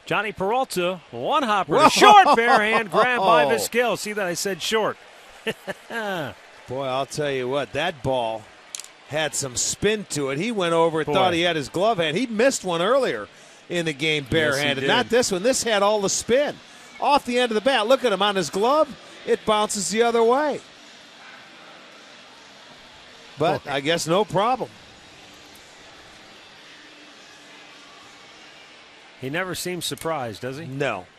Jhonny Peralta, one hopper, a short barehand grab by Vizquel. See that I said short. Boy, I'll tell you what, that ball had some spin to it. He went over and thought he had his glove hand. He missed one earlier in the game barehanded. Yes, not this one. This had all the spin. Off the end of the bat. Look at him on his glove. It bounces the other way. But I guess no problem. He never seems surprised, does he? No.